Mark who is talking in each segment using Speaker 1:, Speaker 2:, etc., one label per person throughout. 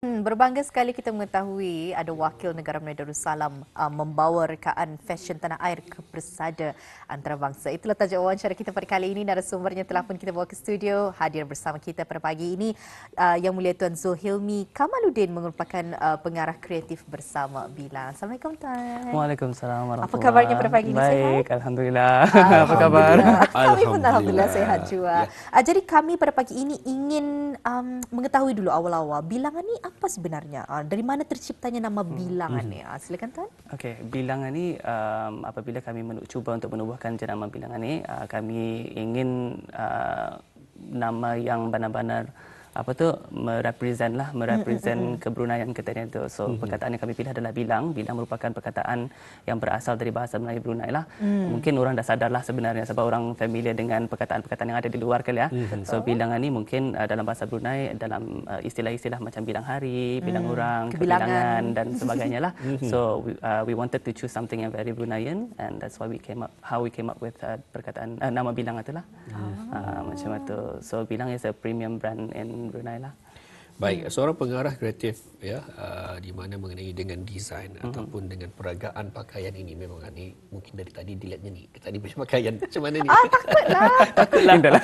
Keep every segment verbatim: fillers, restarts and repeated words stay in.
Speaker 1: Hmm, berbangga sekali kita mengetahui ada wakil negara Brunei Darussalam uh, membawa rekaan fashion tanah air ke bersada antarabangsa. Itulah tajuk wawancara kita pada kali ini. Narasumbernya telah pun kita bawa ke studio. Hadir bersama kita pada pagi ini uh, Yang Mulia Tuan Zulhilmi Kamaluddin merupakan uh, pengarah kreatif bersama Bilang. Assalamualaikum Tuan.
Speaker 2: Waalaikumsalam
Speaker 1: Apa kabarnya pada
Speaker 2: warahmatullahi.
Speaker 1: pagi ini, sihat?
Speaker 2: Baik, alhamdulillah. Apa kabar?
Speaker 1: Alhamdulillah. Kami pun
Speaker 3: Alhamdulillah.
Speaker 1: alhamdulillah sehat juga.
Speaker 3: Ya.
Speaker 1: Uh, jadi kami pada pagi ini ingin um, mengetahui dulu awal-awal bilangan ni apa sebenarnya? Uh, dari mana terciptanya nama bilangan ni? Uh, silakan Tuan.
Speaker 2: Okey, bilangan ni um, apabila kami men- cuba untuk menubuhkan jenama bilangan ni, uh, kami ingin uh, nama yang benar-benar apa tu merepresent lah merepresent kebruneian kita ni tu. So mm-hmm. perkataan yang kami pilih adalah bilang. Bilang merupakan perkataan yang berasal dari bahasa Melayu Brunei lah. Mm. Mungkin orang dah sadar lah sebenarnya sebab orang familiar dengan perkataan-perkataan yang ada di luar kali ya. Mm. So bilangan ni mungkin uh, dalam bahasa Brunei dalam uh, istilah-istilah macam bilang hari, bilang mm. orang, kebilangan dan sebagainya lah. So we, uh, we wanted to choose something yang very Bruneian and that's why we came up how we came up with uh, perkataan uh, nama bilang itulah. Mm. Uh, macam itu. So bilang is a premium brand in Brunei lah.
Speaker 3: Baik, seorang pengarah kreatif ya uh, di mana mengenai dengan desain mm-hmm. ataupun dengan peragaan pakaian ini memang ni mungkin dari tadi dilihatnya ni tadi punya pakaian macam mana ni?
Speaker 1: Ah, takutlah.
Speaker 3: Takutlah.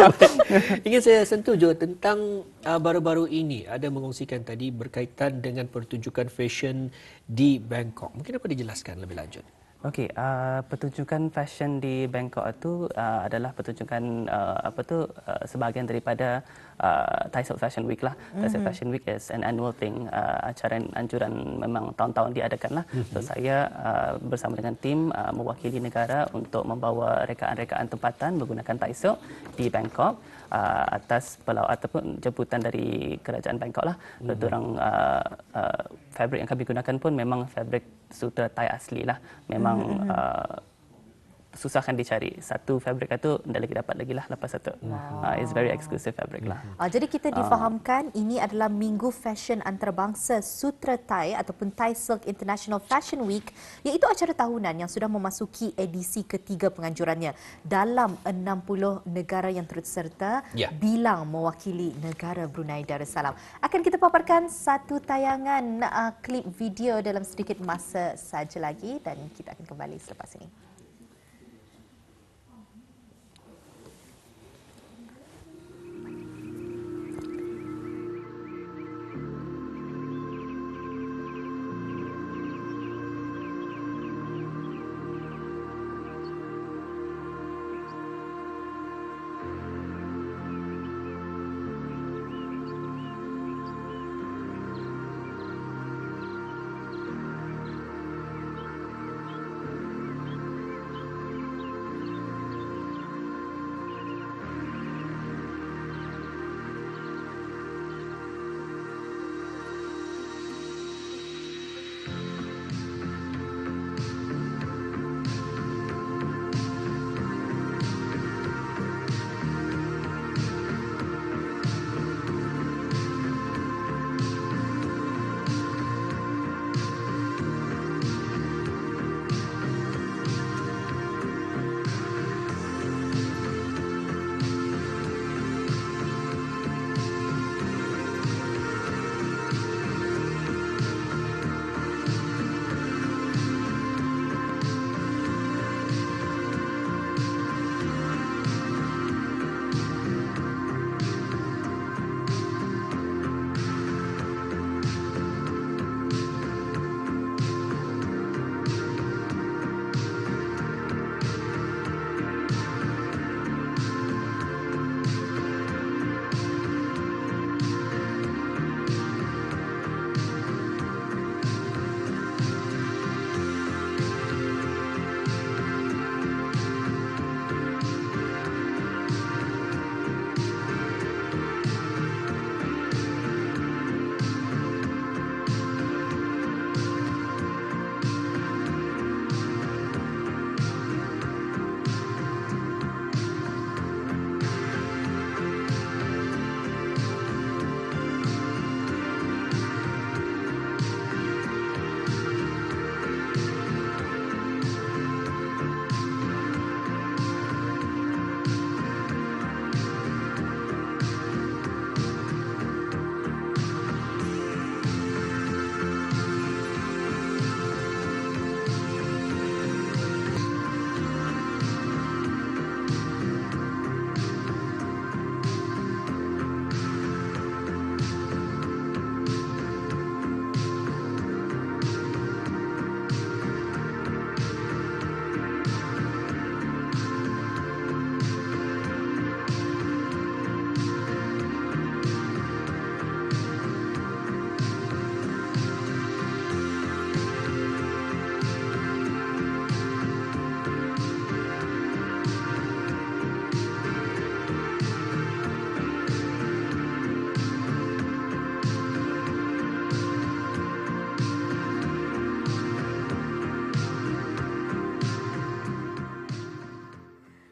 Speaker 3: Ingin saya sentuh juga tentang uh, baru-baru ini ada mengongsikan tadi berkaitan dengan pertunjukan fashion di Bangkok. Mungkin apa dijelaskan lebih lanjut?
Speaker 2: Okey, uh, pertunjukan fashion di Bangkok itu uh, adalah pertunjukan uh, apa tu uh, sebahagian daripada uh, Thai Silk Fashion Week lah. Mm-hmm. Thai Silk Fashion Week is an annual thing, uh, acara anjuran memang tahun-tahun diadakan lah. Mm-hmm. So saya uh, bersama dengan tim uh, mewakili negara untuk membawa rekaan-rekaan tempatan menggunakan Thai Silk di Bangkok uh, atas pelawat ataupun jemputan dari kerajaan Bangkok lah. Mm-hmm. So, orang uh, uh, fabric yang kami gunakan pun memang fabric sutra Thai asli lah. Memang mm-hmm. uh, susahkan dicari. Satu fabric itu dah lagi dapat lagi lah lepas satu. Wow. Uh, it's very exclusive fabric lah.
Speaker 1: Uh, jadi kita difahamkan uh, ini adalah Minggu Fashion Antarabangsa Sutra Thai ataupun Thai Silk International Fashion Week, iaitu acara tahunan yang sudah memasuki edisi ketiga penganjurannya. Dalam enam puluh negara yang turut serta, yeah. Bilang mewakili negara Brunei Darussalam. Akan kita paparkan satu tayangan uh, klip video dalam sedikit masa saja lagi dan kita akan kembali selepas ini.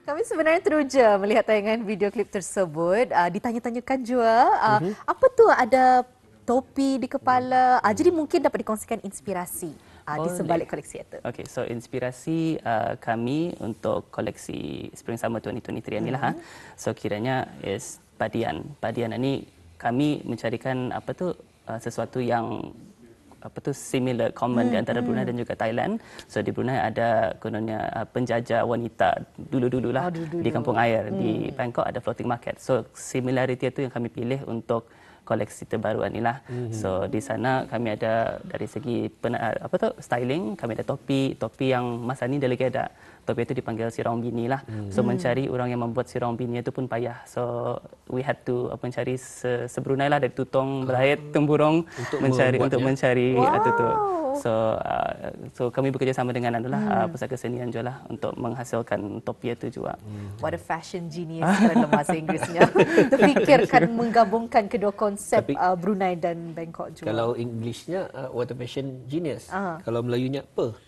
Speaker 1: Kami sebenarnya teruja melihat tayangan video klip tersebut. Uh, ditanya-tanyakan juga, uh, mm-hmm. apa tu ada topi di kepala. Uh, jadi mungkin dapat dikongsikan inspirasi uh, di sebalik koleksi itu.
Speaker 2: Okay, so inspirasi uh, kami untuk koleksi Spring Summer dua ribu dua puluh tiga mm-hmm. ni lah. Ha. So kiranya is padian. Padian ini kami mencarikan apa tu uh, sesuatu yang apa tu similar common hmm, di antara Brunei hmm. dan juga Thailand. So di Brunei ada kononnya uh, penjajah wanita dulu-dululah oh, dulu-dulu. Di kampung air. Hmm. Di Bangkok ada floating market. So similarity itu yang kami pilih untuk koleksi terbaru inilah. Hmm. So di sana kami ada dari segi pena, apa tu styling, kami ada topi, topi yang masa ni dia lagi ada. Topi itu dipanggil sirong bini lah. Hmm. So mencari orang yang membuat sirong bini itu pun payah. So we had to apa, mencari se, sebrunei lah dari tutong, berait, temburong untuk mencari untuk mencari wow. itu tu. So uh, so kami bekerja sama dengan adalah hmm. uh, pusaka kesenian juga lah untuk menghasilkan topi itu juga.
Speaker 1: Hmm. What a fashion genius dalam bahasa Inggerisnya. Terfikirkan menggabungkan kedua konsep Tapi, uh, Brunei dan Bangkok juga.
Speaker 3: Kalau Englishnya uh, what a fashion genius. Uh-huh. Kalau Melayunya apa?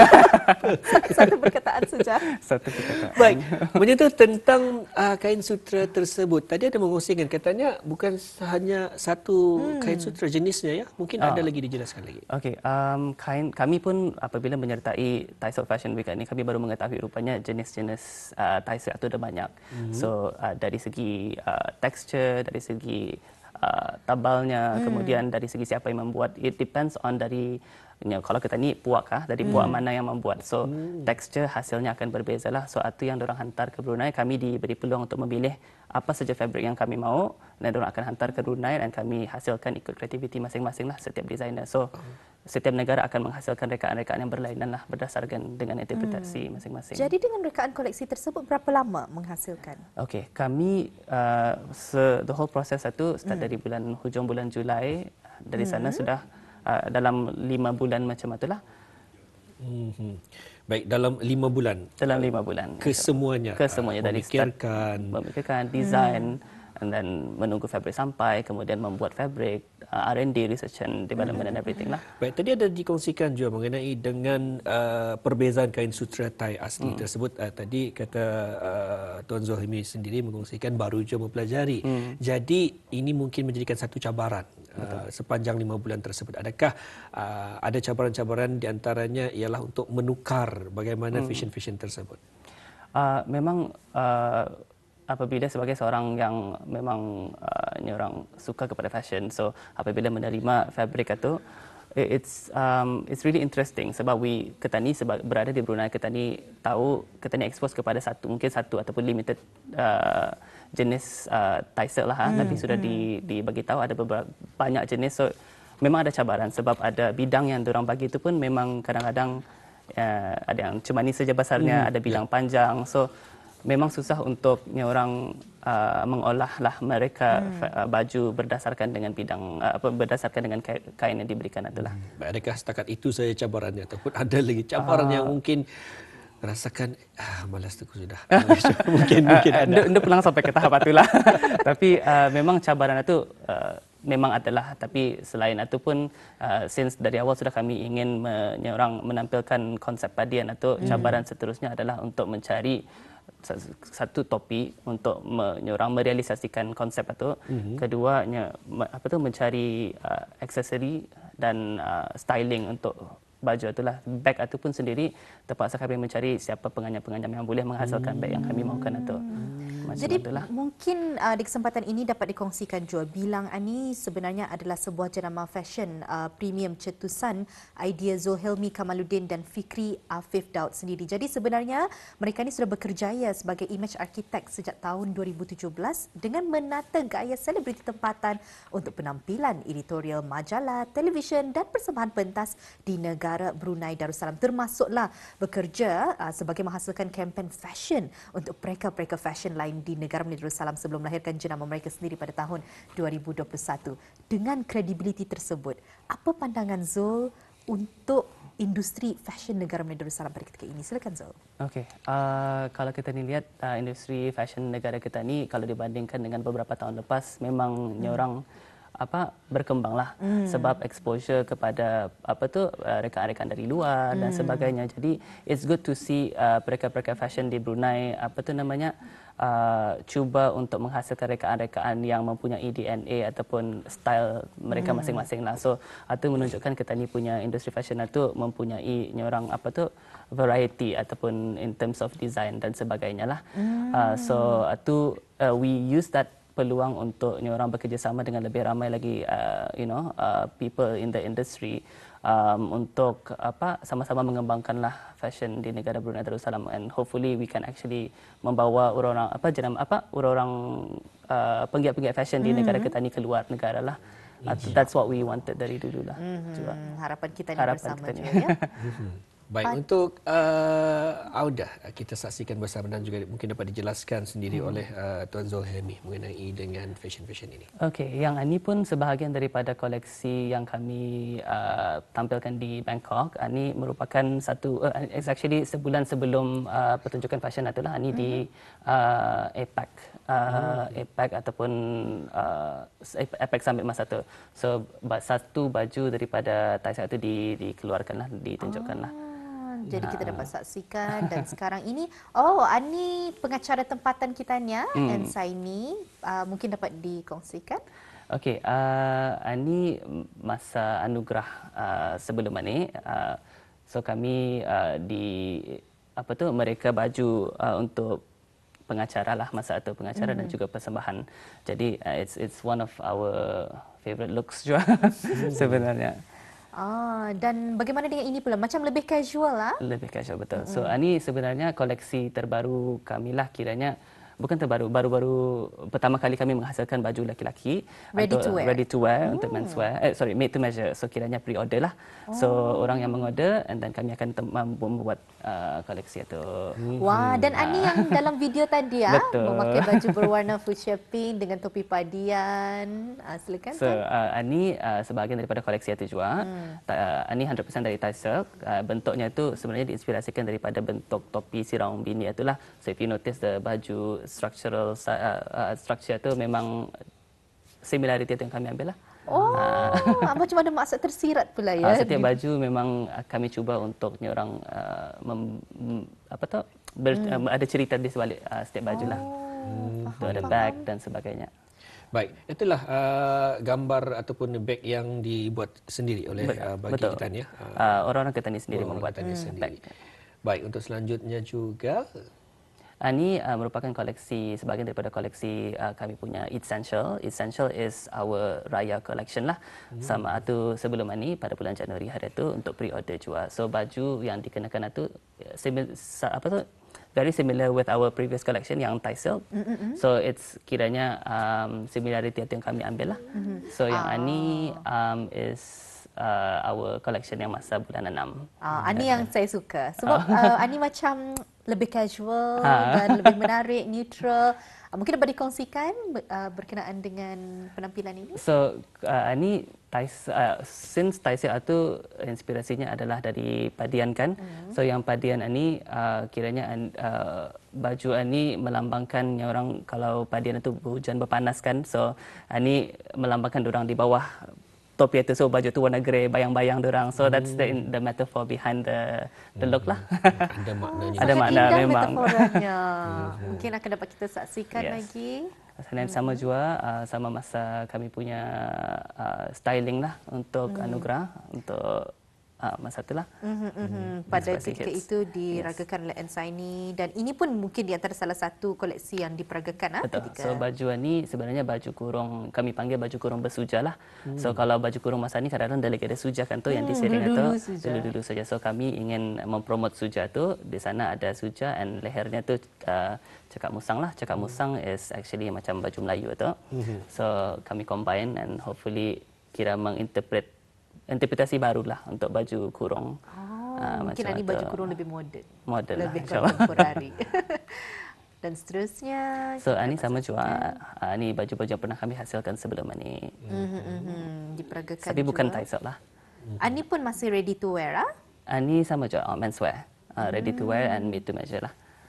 Speaker 1: Satu perkataan saja.
Speaker 2: Satu perkataan.
Speaker 3: Baik, menyentuh tentang uh, kain sutra tersebut. Tadi ada mengkongsikan katanya bukan hanya satu hmm. kain sutra jenisnya ya. Mungkin oh. ada lagi dijelaskan lagi.
Speaker 2: Okey, um, kain kami pun apabila menyertai Thai Silk Fashion Week ini kami baru mengetahui rupanya jenis-jenis uh, Thai Silk itu ada banyak. Hmm. So uh, dari segi uh, texture, dari segi uh, tabalnya, hmm. kemudian dari segi siapa yang membuat, it depends on dari Ya, kalau kita ni puak kah, dari puak hmm. mana yang membuat. So, hmm. tekstur hasilnya akan berbeza lah. So, itu yang diorang hantar ke Brunei. Kami diberi peluang untuk memilih apa saja fabric yang kami mahu. Dan diorang akan hantar ke Brunei dan kami hasilkan ikut kreativiti masing-masing lah setiap designer. So, setiap negara akan menghasilkan rekaan-rekaan yang berlainan lah berdasarkan dengan interpretasi hmm. masing-masing.
Speaker 1: Jadi dengan rekaan koleksi tersebut berapa lama menghasilkan?
Speaker 2: Okey, kami uh, se- the whole process itu start hmm. dari bulan hujung bulan Julai. Dari hmm. sana sudah Uh, dalam lima bulan macam itulah.
Speaker 3: Hmm. Baik, dalam lima bulan.
Speaker 2: Dalam lima bulan.
Speaker 3: Kesemuanya.
Speaker 2: Kesemuanya dari
Speaker 3: memikirkan,
Speaker 2: start, memikirkan design, hmm. and then menunggu fabrik sampai, kemudian membuat fabrik, uh, R and D, research and development hmm. and everything lah.
Speaker 3: Baik, tadi ada dikongsikan juga mengenai dengan uh, perbezaan kain sutra Thai asli hmm. tersebut. Uh, tadi kata uh, Tuan Zulhilmi sendiri mengkongsikan baru je mempelajari. Hmm. Jadi ini mungkin menjadikan satu cabaran. Uh, sepanjang lima bulan tersebut. Adakah uh, ada cabaran-cabaran di antaranya ialah untuk menukar bagaimana hmm. fashion-fashion tersebut?
Speaker 2: Uh, memang uh, apabila sebagai seorang yang memang uh, ini orang suka kepada fashion, so apabila menerima fabric itu, it's um, it's really interesting sebab we kita ni sebab berada di Brunei, kita ni tahu kita ni expose kepada satu mungkin satu ataupun limited uh, jenis uh, Thai silk lah, ha? hmm, tapi sudah hmm. di, dibagi tahu ada beberapa banyak jenis. So memang ada cabaran sebab ada bidang yang diorang bagi itu pun memang kadang-kadang uh, ada yang cuma ni saja besarnya, hmm, ada bidang yeah. panjang. So memang susah untuk ni orang uh, mengolah lah mereka hmm. uh, baju berdasarkan dengan bidang uh, apa berdasarkan dengan kain yang diberikan itulah.
Speaker 3: Hmm. Adakah setakat itu saja cabarannya ataupun ada lagi cabaran uh, yang mungkin rasakan ah malas tu sudah. mungkin mungkin ada.
Speaker 2: Anda pulang sampai ke tahap itulah. Tapi uh, memang cabaran itu uh, memang adalah, tapi selain itu pun uh, since dari awal sudah kami ingin menyorang menampilkan konsep padian itu, hmm. cabaran seterusnya adalah untuk mencari satu topi untuk menyorang merealisasikan konsep itu. Mm-hmm. Keduanya apa tu mencari uh, aksesori dan uh, styling untuk baju itulah. Bag itu pun sendiri terpaksa kami mencari siapa penganjam-penganjam yang boleh menghasilkan bag yang kami mahukan itu. Macam
Speaker 1: Jadi
Speaker 2: itulah.
Speaker 1: Mungkin uh, di kesempatan ini dapat dikongsikan Joel, Bilang Ani sebenarnya adalah sebuah jenama fashion uh, premium cetusan idea Zulhilmi Kamaluddin dan Fikri Afif Daud sendiri. Jadi sebenarnya mereka ini sudah bekerjaya sebagai image architect sejak tahun dua ribu tujuh belas dengan menata gaya selebriti tempatan untuk penampilan editorial majalah, televisyen dan persembahan pentas di negara Brunei Darussalam, termasuklah bekerja uh, sebagai menghasilkan kempen fashion untuk pereka-pereka fashion lain di negara Brunei Darussalam sebelum melahirkan jenama mereka sendiri pada tahun dua ribu dua puluh satu. Dengan kredibiliti tersebut, apa pandangan Zul untuk industri fashion negara Brunei Darussalam pada ketika ini? Silakan Zul.
Speaker 2: Okey, uh, kalau kita ni lihat uh, industri fashion negara kita ni kalau dibandingkan dengan beberapa tahun lepas, memang hmm. orang apa berkembanglah mm. sebab exposure kepada apa tu uh, rekan-rekan dari luar mm. dan sebagainya. Jadi it's good to see uh, mereka-mereka fashion di Brunei apa tu namanya uh, cuba untuk menghasilkan rekaan-rekaan yang mempunyai D N A ataupun style mereka mm. masing-masing lah. So itu menunjukkan kita ni punya industri fashion itu mempunyai nyorang apa tu variety ataupun in terms of design dan sebagainya lah. Mm. Uh, so itu uh, we use that peluang untuk orang bekerjasama dengan lebih ramai lagi uh, you know uh, people in the industry um, untuk apa sama-sama mengembangkanlah fashion di negara Brunei Darussalam, and hopefully we can actually membawa orang-orang apa jenama apa orang-orang uh, penggiat-penggiat fashion mm-hmm. di negara kita ni keluar negara lah. Uh, that's what we wanted dari dulu lah.
Speaker 1: Mm-hmm. Harapan kita ni
Speaker 2: Harapan
Speaker 1: bersama
Speaker 2: kita
Speaker 1: juga
Speaker 2: ni.
Speaker 1: ya.
Speaker 3: Baik, Ad... untuk uh, Audah, kita saksikan bersama dan juga mungkin dapat dijelaskan sendiri hmm. oleh uh, Tuan Zulhilmi mengenai dengan fashion-fashion ini.
Speaker 2: Okey, yang ini pun sebahagian daripada koleksi yang kami uh, tampilkan di Bangkok. Ini merupakan satu, uh, actually sebulan sebelum uh, pertunjukan fashion itulah ini hmm. di uh, APEC. Uh, hmm. APEC ataupun uh, APEC Summit masa tu. So, satu baju daripada Taisyak itu di, dikeluarkanlah, ditunjukkanlah. Oh.
Speaker 1: Jadi kita dapat saksikan dan sekarang ini, oh, ini pengacara tempatan kita ni, hmm. Ensaini, uh, mungkin dapat dikongsikan.
Speaker 2: Okey, uh, ini masa anugerah uh, sebelum ini, uh, so kami uh, di apa tu mereka baju uh, untuk pengacara lah masa itu pengacara hmm. dan juga persembahan. Jadi uh, it's it's one of our favorite looks juga sebenarnya.
Speaker 1: Ah, dan bagaimana dengan ini pula? Macam lebih casual lah?
Speaker 2: Lebih casual, betul. So, mm-hmm. ini sebenarnya koleksi terbaru kami lah kiranya. Bukan terbaru, baru-baru pertama kali kami menghasilkan baju lelaki-lelaki.
Speaker 1: Ready to wear?
Speaker 2: Ready to wear
Speaker 1: oh.
Speaker 2: untuk menswear. Eh, sorry, made to measure. So, kiranya pre-order lah. Oh. So, orang yang mengorder and then kami akan membuat uh, koleksi itu.
Speaker 1: Wah, dan Ani yang dalam video tadi ya, memakai baju berwarna fuchsia pink dengan topi padian. Uh, silakan.
Speaker 2: So, uh, Ani uh, sebahagian daripada koleksi itu juga. Hmm. Uh, Ani one hundred percent dari Thai silk. Uh, bentuknya itu sebenarnya diinspirasikan daripada bentuk topi Siraung Bini itulah. So, if you notice the baju structural uh, uh, structure tu memang similarity tu yang kami ambil lah.
Speaker 1: Oh, uh, macam ada maksud tersirat pula ya.
Speaker 2: Uh, setiap baju memang kami cuba untuk orang uh, mem, apa tu ber, hmm. uh, ada cerita di sebalik uh, setiap baju lah.
Speaker 1: Oh,
Speaker 2: tu ada bag dan sebagainya.
Speaker 3: Baik, itulah uh, gambar ataupun beg yang dibuat sendiri oleh uh, bagi
Speaker 2: Betul.
Speaker 3: Ketan ya.
Speaker 2: Uh, orang-orang Ketan ni sendiri
Speaker 3: orang
Speaker 2: membuat
Speaker 3: Ketan
Speaker 2: hmm.
Speaker 3: sendiri.
Speaker 2: beg.
Speaker 3: Baik, untuk selanjutnya juga
Speaker 2: ini uh, merupakan koleksi, sebahagian daripada koleksi uh, kami punya Essential. Essential is our Raya collection lah. Hmm. Sama itu sebelum ini pada bulan Januari hari itu untuk pre-order juga. So baju yang dikenakan itu simil, apa tu very similar with our previous collection yang Thai silk. Mm-hmm. So it's kiranya um, similarity itu yang kami ambil lah. Mm-hmm. So yang oh. ini um, is Uh, our collection yang masa bulan enam.
Speaker 1: Ah, ini yang saya suka. Sebab uh, ini macam lebih casual dan lebih menarik, neutral. Uh, mungkin dapat dikongsikan uh, berkenaan dengan penampilan ini? So,
Speaker 2: uh, ini uh, since Thai silk itu inspirasinya adalah dari padian kan. Mm. So, yang padian ini uh, kiranya uh, baju ini melambangkan yang orang kalau padian itu hujan berpanas kan. So, ini melambangkan orang di bawah topi itu, so baju tu warna grey, bayang-bayang dorang. So that's the the metaphor behind the the look lah.
Speaker 3: Ada maknanya.
Speaker 1: Oh,
Speaker 2: ada makna
Speaker 1: indah
Speaker 2: memang.
Speaker 1: Metaforanya. Mungkin akan dapat kita saksikan yes. lagi.
Speaker 2: Dan sama juga uh, sama masa kami punya uh, styling lah untuk hmm. anugerah untuk uh, masa itulah.
Speaker 1: Mm-hmm, mm-hmm. Pada ketika hits. Itu diragakan yes. oleh Ensaini, dan ini pun mungkin di antara salah satu koleksi yang diperagakan.
Speaker 2: Betul.
Speaker 1: Ketika...
Speaker 2: So baju ni sebenarnya baju kurung, kami panggil baju kurung bersuja lah. Hmm. So kalau baju kurung masa ni kadang-kadang dia lagi ada suja kan tu hmm, yang disering itu dulu-dulu saja. So kami ingin mempromot suja tu, di sana ada suja and lehernya tu uh, cakap musang lah. Cakap hmm. musang is actually macam baju Melayu tu. Hmm. So kami combine and hopefully kira menginterpret interpretasi barulah untuk baju kurung.
Speaker 1: Oh, uh, mungkin ini baju kurung lebih moden.
Speaker 2: Moden
Speaker 1: lebih
Speaker 2: lah,
Speaker 1: kontemporari. Dan seterusnya.
Speaker 2: So, ini sama juga. Uh, ini baju-baju yang pernah kami hasilkan sebelum ini.
Speaker 1: Mm-hmm, mm-hmm. Diperagakan
Speaker 2: Tapi
Speaker 1: juga.
Speaker 2: bukan Thai silk lah.
Speaker 1: Ini pun masih ready to wear ah?
Speaker 2: Ini sama juga, oh, menswear. Uh, ready to wear and made to measure lah.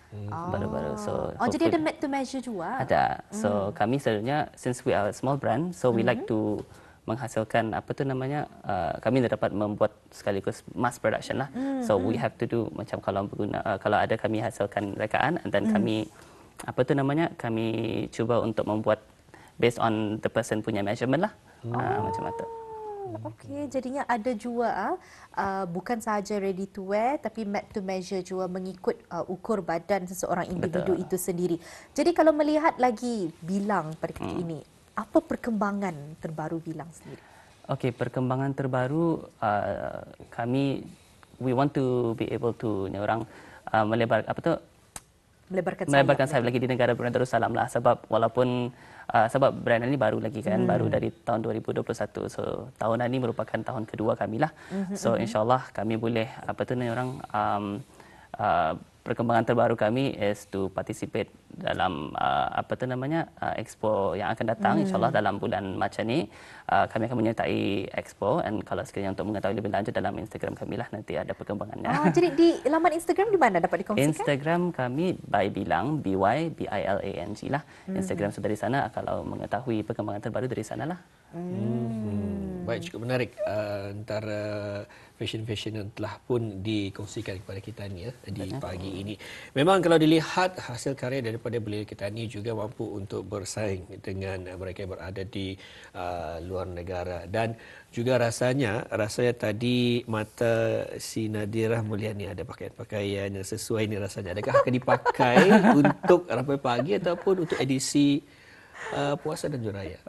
Speaker 2: baru-baru. So
Speaker 1: Oh, jadi ada
Speaker 2: hopefully-
Speaker 1: made to measure juga?
Speaker 2: Ada. So kami sebenarnya since we are a small brand, so we like to menghasilkan apa tu namanya, uh, kami dah dapat membuat sekaligus mass production lah. So we have to do macam kalau berguna, uh, kalau ada kami hasilkan rekaan, and then kami apa tu namanya, kami cuba untuk membuat based on the person punya measurement lah. Uh, macam itu.
Speaker 1: Okey, jadinya ada juga uh, bukan sahaja ready to wear tapi made to measure juga mengikut uh, ukur badan seseorang individu
Speaker 2: Betul.
Speaker 1: itu sendiri. Jadi kalau melihat lagi Bilang pada ketika
Speaker 2: Hmm.
Speaker 1: ini, apa perkembangan terbaru Bilang sendiri?
Speaker 2: Okey, perkembangan terbaru uh, kami we want to be able to ni orang uh, melebar apa tu
Speaker 1: Melebarkan sayap.
Speaker 2: melebarkan sayap lagi di negara Brunei Darussalam lah, sebab walaupun uh, sebab brand ini baru lagi kan, hmm. baru dari tahun dua ribu dua puluh satu, so tahun ini merupakan tahun kedua kami lah. Mm-hmm. So insyaallah kami boleh apa tu ni orang um, uh, perkembangan terbaru kami is to participate dalam uh, apa tu namanya uh, expo yang akan datang. Hmm. InsyaAllah dalam bulan Mac ni uh, kami akan menyertai expo, dan kalau sekiranya untuk mengetahui lebih lanjut dalam Instagram kami lah nanti ada perkembangannya.
Speaker 1: Ah, jadi di laman Instagram di mana dapat dikongsikan?
Speaker 2: Instagram kami by Bilang, B Y B I L A N G lah. Instagram sudah dari sana, kalau mengetahui perkembangan terbaru dari sana lah.
Speaker 3: Hmm. Baik, cukup menarik uh, antara fashion-fashion yang telah pun dikongsikan kepada kita ni ya, di pagi ini. Memang kalau dilihat hasil karya daripada belia kita ni juga mampu untuk bersaing dengan mereka yang berada di uh, luar negara, dan juga rasanya rasanya tadi mata si Nadirah Mulia ni ada pakaian-pakaian yang sesuai ni rasanya. Adakah akan dipakai untuk ramai pagi ataupun untuk edisi Uh, puasa dan Juraya?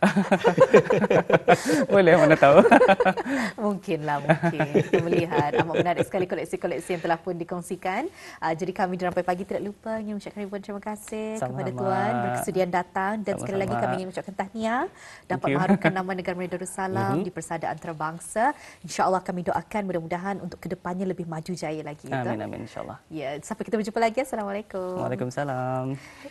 Speaker 2: Boleh, mana tahu.
Speaker 1: Mungkinlah, mungkin. Kita melihat amat menarik sekali koleksi-koleksi yang telah pun dikongsikan. Uh, jadi kami di Rampai Pagi tidak lupa ingin mengucapkan ribuan terima kasih
Speaker 2: Sama-sama.
Speaker 1: kepada Tuan berkesudian datang, dan
Speaker 2: Sama-sama.
Speaker 1: sekali lagi kami ingin mengucapkan tahniah dapat
Speaker 2: you.
Speaker 1: mengharumkan nama negara Brunei Darussalam di persada antarabangsa. InsyaAllah kami doakan mudah-mudahan untuk kedepannya lebih maju jaya lagi.
Speaker 2: Amin, amin, insyaAllah.
Speaker 1: Ya, sampai kita berjumpa lagi. Assalamualaikum.
Speaker 2: Waalaikumsalam.